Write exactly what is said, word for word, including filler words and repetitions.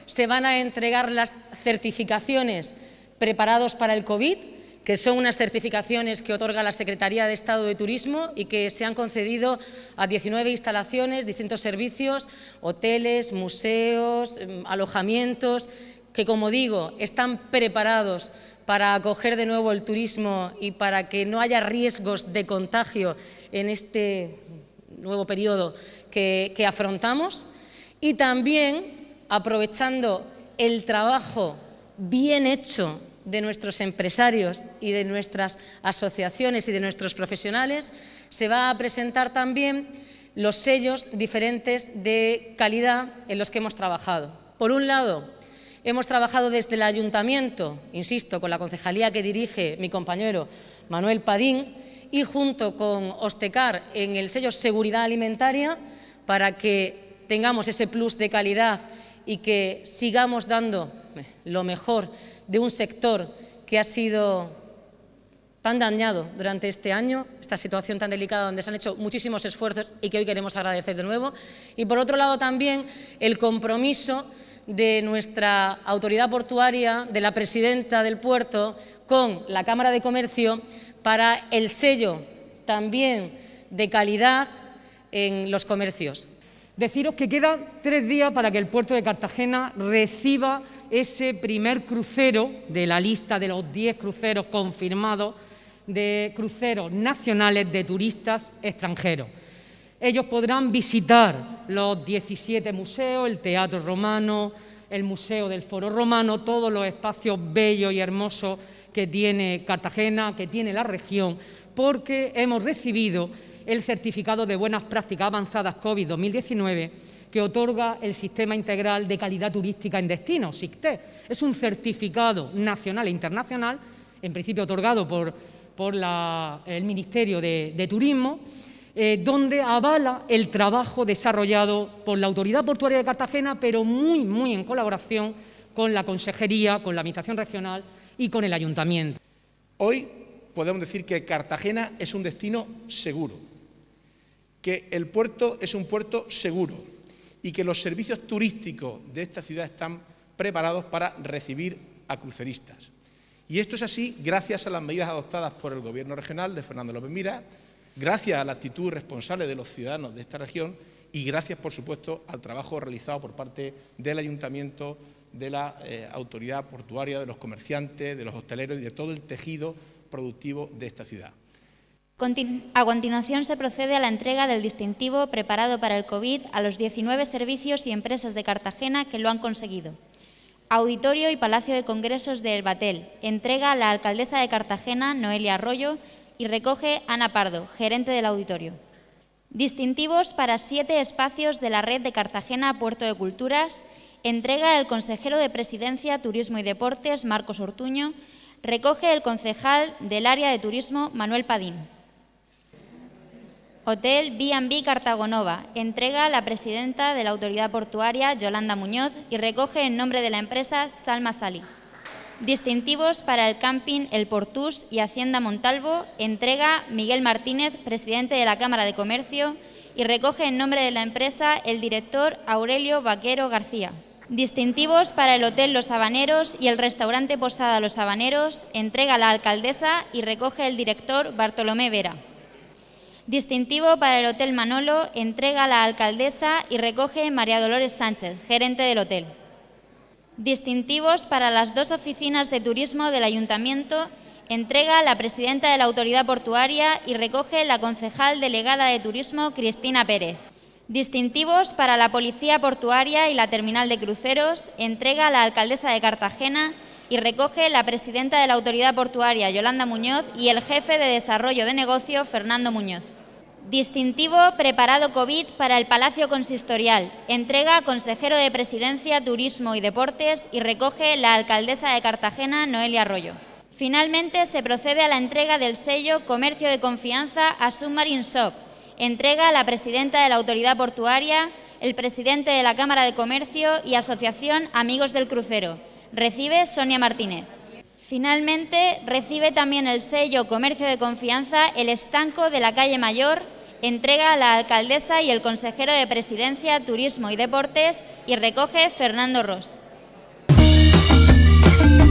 se van a entregar las certificaciones Preparados para el COVID, que son unas certificaciones que otorga la Secretaría de Estado de Turismo y que se han concedido a diecinueve instalaciones, distintos servicios, hoteles, museos, alojamientos, que, como digo, están preparados para acoger de nuevo el turismo y para que no haya riesgos de contagio en este nuevo periodo que, que afrontamos. Y también, aprovechando el trabajo bien hecho de nuestros empresarios y de nuestras asociaciones y de nuestros profesionales, se va a presentar también los sellos diferentes de calidad en los que hemos trabajado. Por un lado, hemos trabajado desde el Ayuntamiento, insisto, con la concejalía que dirige mi compañero Manuel Padín, y junto con Ostecar en el sello Seguridad Alimentaria, para que tengamos ese plus de calidad y que sigamos dando lo mejor de un sector que ha sido tan dañado durante este año, esta situación tan delicada donde se han hecho muchísimos esfuerzos y que hoy queremos agradecer de nuevo. Y por otro lado también el compromiso de nuestra autoridad portuaria, de la presidenta del puerto, con la Cámara de Comercio para el sello también de calidad en los comercios. Deciros que quedan tres días para que el puerto de Cartagena reciba ese primer crucero de la lista de los diez cruceros confirmados de cruceros nacionales de turistas extranjeros. Ellos podrán visitar los diecisiete museos, el Teatro Romano, el Museo del Foro Romano, todos los espacios bellos y hermosos que tiene Cartagena, que tiene la región, porque hemos recibido el certificado de buenas prácticas avanzadas COVID dos mil diecinueve que otorga el Sistema Integral de Calidad Turística en Destino, SICTE. Es un certificado nacional e internacional, en principio otorgado por, por la, el Ministerio de, de Turismo, eh, donde avala el trabajo desarrollado por la Autoridad Portuaria de Cartagena, pero muy, muy en colaboración con la Consejería, con la Administración Regional y con el Ayuntamiento. Hoy podemos decir que Cartagena es un destino seguro, que el puerto es un puerto seguro y que los servicios turísticos de esta ciudad están preparados para recibir a cruceristas. Y esto es así gracias a las medidas adoptadas por el Gobierno regional de Fernando López Miras, gracias a la actitud responsable de los ciudadanos de esta región y gracias, por supuesto, al trabajo realizado por parte del Ayuntamiento, de la eh, Autoridad Portuaria, de los comerciantes, de los hosteleros y de todo el tejido productivo de esta ciudad. A continuación se procede a la entrega del distintivo preparado para el COVID a los diecinueve servicios y empresas de Cartagena que lo han conseguido. Auditorio y Palacio de Congresos de El Batel. Entrega a la alcaldesa de Cartagena, Noelia Arroyo, y recoge Ana Pardo, gerente del auditorio. Distintivos para siete espacios de la red de Cartagena Puerto de Culturas. Entrega el consejero de Presidencia, Turismo y Deportes, Marcos Ortuño. Recoge el concejal del área de turismo, Manuel Padín. Hotel B and B Cartagonova. Entrega la presidenta de la Autoridad Portuaria, Yolanda Muñoz, y recoge en nombre de la empresa Salma Sali. Distintivos para el camping El Portús y Hacienda Montalvo. Entrega Miguel Martínez, presidente de la Cámara de Comercio, y recoge en nombre de la empresa el director Aurelio Vaquero García. Distintivos para el Hotel Los Habaneros y el restaurante Posada Los Habaneros. Entrega la alcaldesa y recoge el director Bartolomé Vera. Distintivo para el Hotel Manolo. Entrega la alcaldesa y recoge María Dolores Sánchez, gerente del hotel. Distintivos para las dos oficinas de turismo del Ayuntamiento. Entrega la presidenta de la Autoridad Portuaria y recoge la concejal delegada de Turismo, Cristina Pérez. Distintivos para la Policía Portuaria y la Terminal de Cruceros. Entrega la alcaldesa de Cartagena y recoge la presidenta de la Autoridad Portuaria, Yolanda Muñoz, y el jefe de Desarrollo de Negocio, Fernando Muñoz. Distintivo preparado COVID para el Palacio Consistorial. Entrega consejero de Presidencia, Turismo y Deportes y recoge la alcaldesa de Cartagena, Noelia Arroyo. Finalmente, se procede a la entrega del sello Comercio de Confianza a Submarine Shop. Entrega la presidenta de la Autoridad Portuaria, el presidente de la Cámara de Comercio y Asociación Amigos del Crucero. Recibe Sonia Martínez. Finalmente, recibe también el sello Comercio de Confianza el estanco de la calle Mayor. Entrega a la alcaldesa y el consejero de Presidencia, Turismo y Deportes y recoge Fernando Ros. Thank you.